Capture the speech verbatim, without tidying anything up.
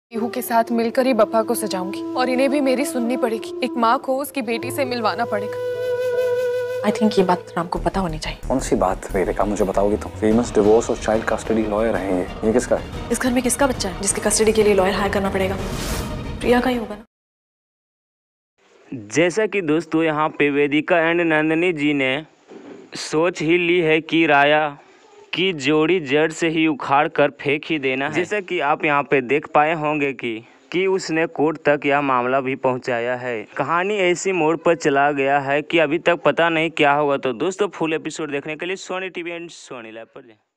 पीहू के साथ मिलकर ही बप्पा को सजाऊंगी और इन्हें भी मेरी सुननी पड़ेगी। एक माँ को उसकी बेटी से मिलवाना पड़ेगा। आई थिंक ये बात राम को पता होनी चाहिए। कौन सी बात रेखा, मुझे बताओगी तुम? फेमस डिवोर्स और चाइल्ड कस्टडी लॉयर हैं ये। ये किसका है? इस घर में किसका बच्चा है जिसके कस्टडी के लिए लॉयर हायर करना पड़ेगा? प्रिया का ही होगा ना। जैसा कि दोस्तों यहाँ पे वेदिका एंड नंदिनी जी ने सोच ही ली है कि राया की जोड़ी जड़ से ही उखाड़ कर फेंक ही देना है। जैसा कि आप यहाँ पे देख पाए होंगे कि कि उसने कोर्ट तक यह मामला भी पहुंचाया है। कहानी ऐसी मोड़ पर चला गया है कि अभी तक पता नहीं क्या होगा। तो दोस्तों फुल एपिसोड देखने के लिए Sony TV and Sony LIV पर जाएं।